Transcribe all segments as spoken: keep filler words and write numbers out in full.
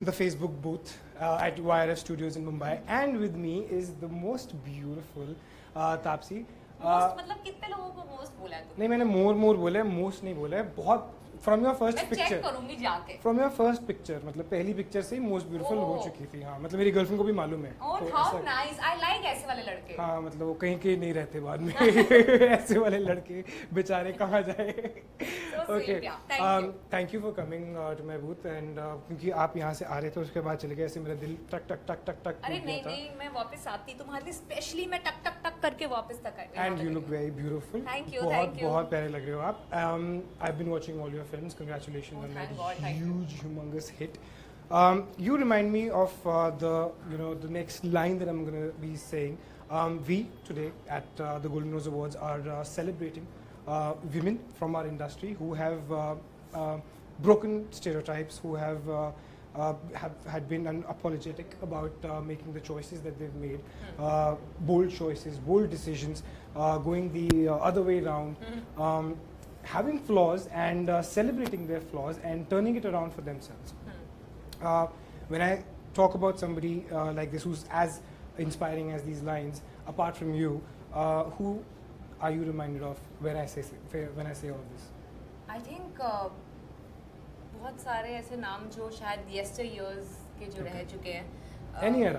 the Facebook booth uh, at Y R F Studios in Mumbai, and with me is the most beautiful uh, Tapsee. Most मतलब कितने लोगों को most बोला है तुमने? नहीं मैंने more more बोला है, most नहीं बोला है. बहुत from your first मैं picture. check करूँगी जाके. From your first picture, मतलब पहली picture से ही most beautiful हो चुकी थी. हाँ, मतलब मेरी girlfriend को भी मालूम है. Oh, how nice! I like ऐसे वाले लड़के. हाँ, मतलब वो कहीं के नहीं रहते बाद में. ऐसे वाले लड़के बेचारे कहाँ जाए? Okay. Thank um, you. Thank you for coming uh, to my booth and uh, क्योंकि आप यहाँ से आ रहे थे उसके बाद चले गए ऐसे मेरा दिल टक टक टक टक टक. अरे नहीं नहीं मैं वापस आती तुम्हारे लिए स्पेशली मैं टक टक टक करके वापस तक आई. And you look very beautiful. Thank you, बहुत thank you. बहुत प्यारे लग रहे हो आप. Um, I've been watching all your films. Congratulations Oh, on thank that God, thank huge, humongous hit. Um, you remind me of uh, the you know the next line that I'm gonna be saying. Um, we today at uh, the Golden Rose Awards are uh, celebrating uh, women from our industry who have uh, uh, broken stereotypes, who have uh, uh, have had been unapologetic about uh, making the choices that they've made, uh, bold choices, bold decisions, uh, going the uh, other way around, um, having flaws and uh, celebrating their flaws and turning it around for themselves. Uh, when I talk about somebody uh, like this who's as inspiring as these lines, apart from you, uh, who are you reminded of when I say when I say all this? I think uh, बहुत सारे ऐसे नाम जो शायद yester years के जो रह चुके हैं. Any era.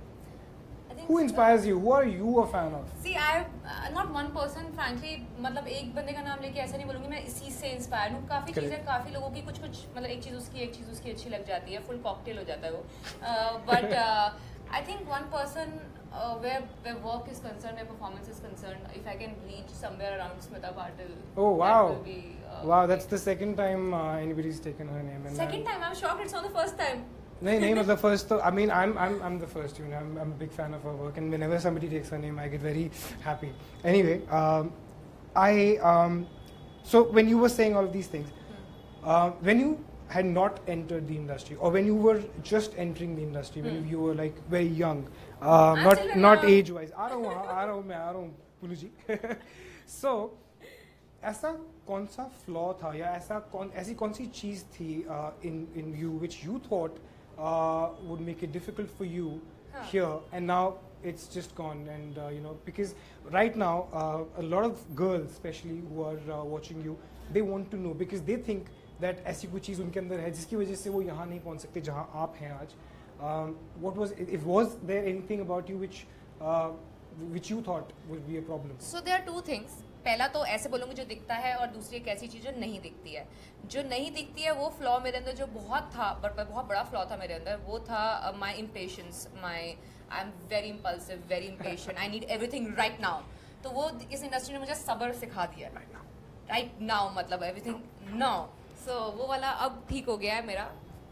Who inspires you? Who are you a fan of? See, I uh, not one person, frankly. मतलब एक बंदे का नाम लेके ऐसा नहीं बोलूँगी मैं इसी से इंस्पायर हूँ. काफ़ी चीज़ें काफ़ी लोगों की कुछ कुछ मतलब एक चीज़ उसकी एक चीज़ उसकी अच्छी लग जाती है. Full cocktail हो जाता है वो. But uh, I think one person uh, where where work is concerned, where performance is concerned, if I can reach somewhere around Smita Patil. Oh wow! That will be, uh, wow, that's the second time uh, anybody's taken her name. And second time, I'm shocked. It's not the first time. No, no, the first. I mean, I'm, I'm, I'm the first. You know, I'm, I'm a big fan of her work, and whenever somebody takes her name, I get very happy. Anyway, um, I, um, so when you were saying all of these things, uh, when you had not entered the industry, or when you were just entering the industry, when you were like very young, uh, not, not age-wise. I don't know, I don't know, I don't know, Puluji. So, ऐसा कौन सा flaw था या ऐसा कौन ऐसी कौन सी चीज़ थी in in you which you thought uh, would make it difficult for you huh. here, and now it's just gone, and uh, you know, because right now uh, a lot of girls especially who are uh, watching you, they want to know because they think that ऐसी कोई चीज़ उनके अंदर है जिसकी वजह से वो यहाँ नहीं पहुँच सकते जहाँ आप हैं आज. um, what was if was there anything about you which uh, which you thought would be a problem? So there are two things. पहला तो ऐसे बोलूँगी जो दिखता है, और दूसरी एक ऐसी चीज़ जो नहीं दिखती है. जो नहीं दिखती है वो फ्लॉ मेरे अंदर जो बहुत था, बट बहुत बड़ा फ्लॉ था मेरे अंदर, वो था my impatience. My I am very impulsive, very impatient. I need everything right now. तो वो इस इंडस्ट्री ने मुझे सब्र सिखा दिया है. राइट नाउ मतलब एवरीथिंग नाउ. सो वो वाला अब ठीक हो गया है मेरा.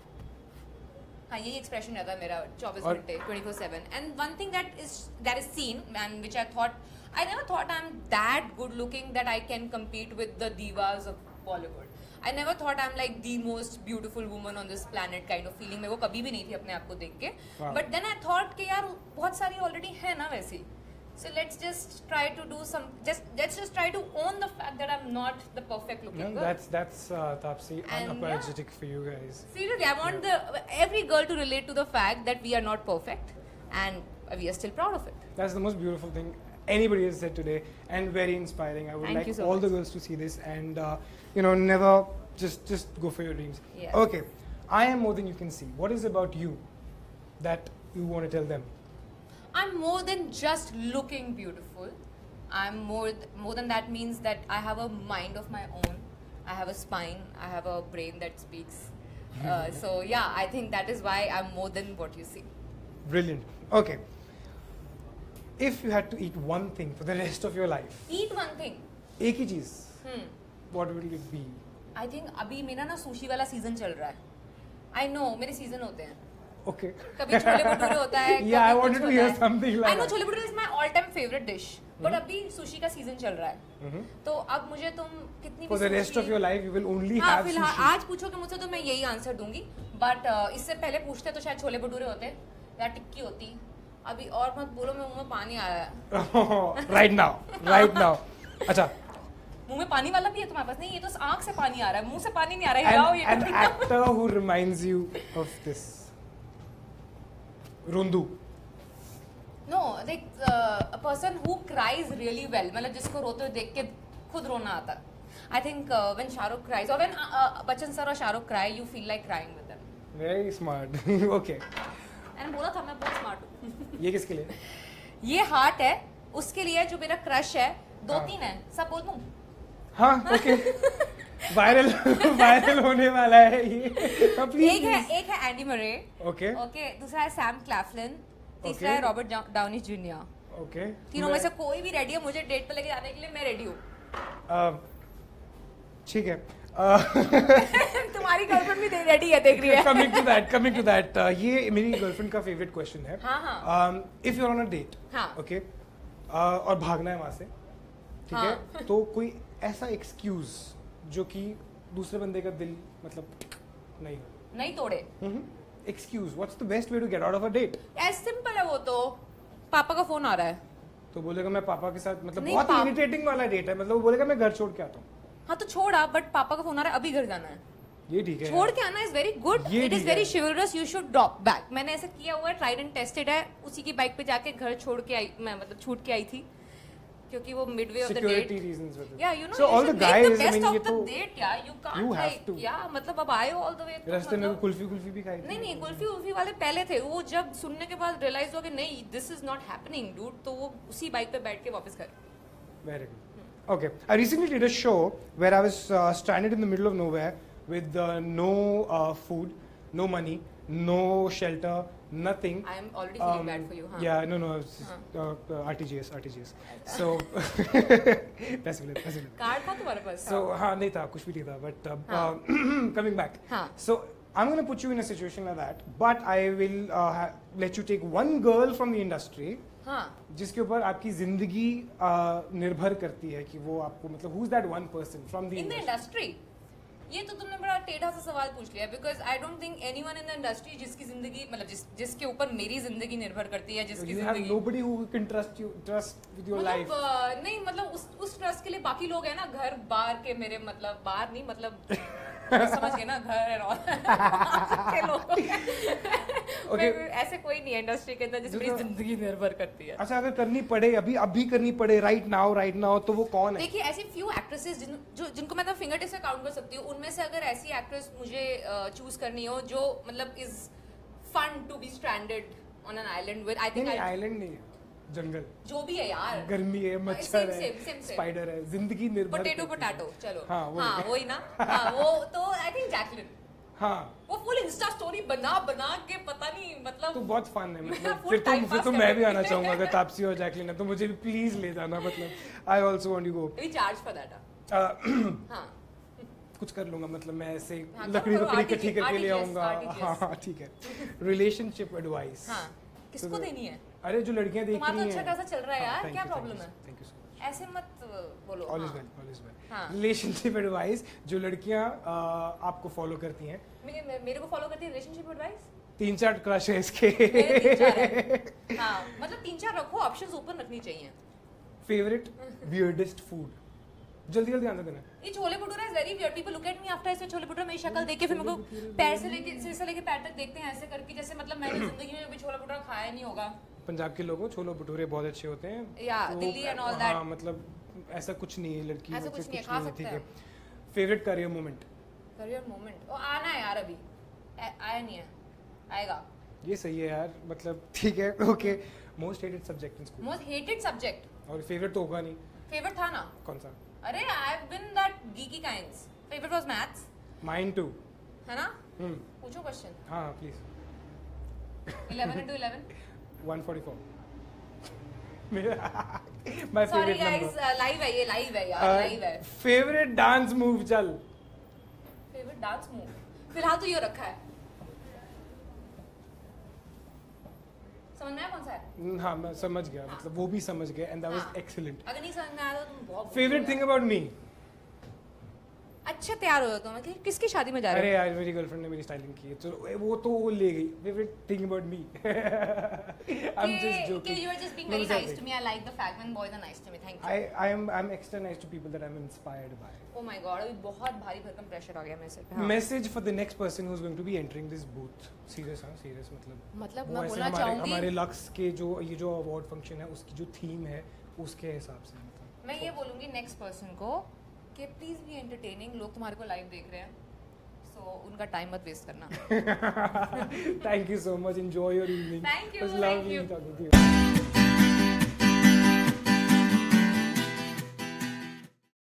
हाँ, यही एक्सप्रेशन रहता है मेरा चौबीस घंटे twenty four seven. And one thing that is that is seen and which I thought, I never thought I'm that good looking that I can compete with the divas of Bollywood. I never thought I'm like the most beautiful woman on this planet kind of feeling. मेरे को कभी भी नहीं थी अपने आप को देख के. But then I thought कि यार बहुत सारी already है ना वैसी. So let's just try to do some. Just let's just try to own the fact that I'm not the perfect looking no, girl. That's that's uh, Tapsee, unapologetic yeah. for you guys. Seriously, I want the every girl to relate to the fact that we are not perfect, and we are still proud of it. That's the most beautiful thing anybody has said today, and very inspiring. I would Thank like so all much. the girls to see this, and uh, you know, never just just go for your dreams. Yeah. Okay, I am more than you can see. What is about you that you want to tell them? I'm more than just looking beautiful. I'm more th more than that means that I have a mind of my own. I have a spine. I have a brain that speaks. Uh, so yeah, I think that is why I'm more than what you see. Brilliant. Okay. If you had to eat one thing for the rest of your life. Eat one thing. एक ही चीज़. Hmm. What will it be? I think अभी मेरा ना sushi वाला season चल रहा है. I know मेरे season होते हैं. Okay. कभी छोले भटूरे होता है. Yeah, I wanted to hear something like that. I know chole bhature is my all time favorite dish. But अभी सुशी का सीजन चल रहा है. तो अब मुझे तुम कितनी भी For the rest of your life, you will only have sushi. हाँ, आज पूछोगे मुझसे तो मैं यही आंसर दूंगी. But इससे पहले पूछते तो शायद छोले भटूरे होते या टिक्की होती. अभी और मत बोलो, मैं मुंह में पानी आ रहा है. Right now, right now. अच्छा. मुंह में पानी वाला भी है तुम्हारे पास? नहीं, ये तो आँख से पानी आ रहा है, मुंह से पानी नहीं आ रहा है. An, an actor who reminds you of this. रोंदू. No, like uh, a person who cries really well, मतलब जिसको रोते हुए देख के खुद रोना आता. I think uh, when Shah Rukh cries or when uh, uh, Bachchan sir or Shah Rukh cry, you feel like crying with them. Very smart. Okay. And बोला था मैं बहुत smart हूँ. ये किसके लिए? ये heart है, उसके लिए जो मेरा crush है, दो हाँ. तीन है, सब बोल दूँ. हाँ, okay. वायरल वायरल होने वाला है ये. एक है एक है एंडी मरे. Okay. Okay. दूसरा है सैम क्लैफलिन. तीसरा है रॉबर्ट डाउनी जूनियर. Okay. तीनों में से कोई भी रेडी है मुझे डेट पे लेके जाने के लिए, मैं रेडी हूँ. ठीक है. तुम्हारी गर्लफ्रेंड भी रेडी है, देख रही है. Coming to that, coming to that, uh, ये मेरी गर्लफ्रेंड का फेवरेट क्वेश्चन है. हाँ हाँ. If you are on a date, okay, और भागना है वहां से, ठीक हाँ. है, तो कोई ऐसा एक्सक्यूज जो कि दूसरे बंदे का दिल मतलब नहीं हो, नहीं तोड़े. Excuse, what's the best way to get out of a date? As simple है वो तो. पापा का फोन आ रहा है तो बोलेगा मैं पापा के साथ, मतलब नहीं, बहुत पाप... इरिटेटिंग वाला डेट है, मतलब वो बोलेगा मैं घर छोड़ के आता हूँ. हाँ तो छोड़ा, बट पापा का फोन आ रहा है, अभी घर जाना है. ये ठीक है. छोड़ के आना is very good. It is very chivalrous. You should drop back. मैंने ऐसा किया हुआ है, ट्राइड एंड टेस्टेड है. उसी की बाइक पे जाके घर छोड़ के आई मैं, मतलब छूट के आई थी क्योंकि वो मिडवे ऑफ द डेट. या you know, so all the guys, I mean, ये तो डेट या you can't you have like to. या मतलब अब आए हो ऑल द वे. रास्ते में कुल्फी कुल्फी भी खाई थी? नहीं नहीं, कुल्फी उल्फी वाले पहले थे. वो जब सुनने के बाद रियलाइज हुआ कि नहीं, this is not happening dude, तो वो उसी बाइक पे बैठ के वापस घर. Very good. Okay. I recently did a show where I was uh, stranded in the middle of nowhere with uh, no uh, food, no money, no shelter, nothing. I am already feeling um, bad for you, huh? Yeah, no, no, it's, huh. uh, uh, R T G S, R T G S. So, पैसे मिले, पैसे मिले. Card था तुम्हारे पास? So, हाँ नहीं था, कुछ भी नहीं था, but uh, हाँ. uh, coming back. हाँ. So, I'm going to put you in a situation like that, but I will uh, ha- let you take one girl from the industry. हाँ. जिसके ऊपर आपकी जिंदगी uh, निर्भर करती है कि वो आपको, मतलब who's that one person from the in the industry? ये तो तुमने बड़ा टेढ़ा सा सवाल पूछ लिया, because I don't think anyone in the industry जिसकी जिंदगी, मतलब जिस जिसके ऊपर मेरी जिंदगी निर्भर करती है, जिसकी you जिंदगी have nobody who can trust you, trust with your life. मतलब नहीं, मतलब उस उस ट्रस्ट के लिए बाकी लोग हैं ना, घर बार के मेरे, मतलब बार नहीं, मतलब समझ गए ना, घर एंड ऑल के लोग. Okay. ऐसे कोई नहीं है इंडस्ट्री के अंदर जिस मेरी जिंदगी निर्भर करती है. अच्छा, अगर करनी पड़े अभी अभी करनी पड़े राइट नाउ राइट नाउ तो वो कौन है? देखिए, ऐसी फ्यू एक्ट्रेसेस जिन जो जिनको मैं तो फिंगर टिप से काउंट कर सकती हूँ, उनमें से अगर ऐसी एक्ट्रेस मुझे चूज uh, करनी हो जो मतलब is fun to be stranded on an island with, I think island नहीं, जंगल जो भी है यार, गर्मी है, मच्छर है, स्पाइडर है, जिंदगी निर्भर. पोटैटो पोटैटो, चलो हाँ वो हाँ वही ना. हाँ वो तो आई थिंक जैकलिन. हाँ वो फुल इंस्टा स्टोरी बना बना के पता नहीं, मतलब तो बहुत फन है. मतलब फिर तो फिर तो मैं भी आना चाहूंगा अगर तापसी और जैकलिन है तो मुझे भी प्लीज ले जाना. मतलब I also want to go. We charge for that. हाँ कुछ कर लूंगा, मतलब मैं ऐसे हाँ, लकड़ी लकड़ी इकट्ठी करके ले R T G S, आऊंगा. हाँ हाँ ठीक है. Relationship advice. हाँ किसको देनी है? अरे जो लड़कियां देख रही हैं. तुम्हारा तो अच्छा खासा चल रहा है यार, क्या प्रॉब्लम है? Thank you so much. ऐसे मत बोलो. All is well, all is well. Relationship advice जो लड़कियां आपको फॉलो करती हैं. मेरे मेरे को फॉलो करती है रिलेशनशिप एडवाइस. तीन चार क्रश है इसके. तीन चार है. हाँ मतलब तीन चार रखो, ऑप्शंस ओपन रखनी चाहिए. फेवरेट वियर्डेस्ट फूड, जल्दी जल्दी आंसर देना. ये chole bhatura is very weird. People look at me after I say chole bhatura, मेरी शक्ल देख के फिर मेरे को पैर से लेके सिर से लेके पैर तक देखते हैं ऐसे करके, जैसे मतलब मैंने जिंदगी में कभी छोला भटूरा खाया नहीं होगा. पंजाब के लोगों छोले भटूरे बहुत अच्छे होते हैं. या दिल्ली एंड ऑल दैट. हाँ मतलब ऐसा कुछ नहीं है, लड़की ऐसा कुछ नहीं है, खा सकते हैं. Favourite career moment. Career moment वो आना है यार, अभी आया नहीं है, आएगा. ये सही है यार, मतलब ठीक है. Okay. Most hated subject in school. Most hated subject. और फेवरेट तो होगा नहीं. फेवरेट था ना. कौन सा? अरे I have been that geeky kinds. Favorite was maths. Mine too. है ना? हम्म. पूछो क्वेश्चन. हाँ please. eleven into eleven. one forty-four. My Sorry favorite guys, number. uh, live है ये, live है यार, uh, live है. Favorite dance move चल. Favorite dance move. फिलहाल तो ये रखा है. समझ में आया कौन सा है? हाँ मैं समझ गया, मतलब वो भी समझ गया and that was excellent. अगर नहीं समझ में आया तो तुम बहुत. Favorite thing about me? अच्छा तैयार हो जाता हूँ मैं कि किसकी शादी में जा रहे हो? अरे यार मेरी गर्लफ्रेंड ने मेरी स्टाइलिंग की है, चलो वो तो वो ले गई. Favorite thing about me. I'm just joking. Okay, you are just being very nice to me. I like the fact when boys are nice to me. Thank you. I I am I'm extra nice to people that I'm inspired by. Oh my God, अभी बहुत भारी भरकम pressure आ गया मेरे सिर पे. Message for the next person who's going to be entering this booth. Serious हाँ serious मतलब. मतलब मैं बोलना चाहूँगी हमारे लक्स के जो ये जो अवार्ड फंक्शन है उसकी जो थीम है उसके हिसाब से मतलब. मैं ये बोलूँगी नेक्स्ट पर्सन को कि प्लीज बी एंटरटेनिंग. लोग तुम्हारे को लाइव देख रहे हैं, सो so, उनका टाइम मत वेस्ट करना. Thank you so much. Enjoy your evening. Thank you. It was lovely thank you. talking to you.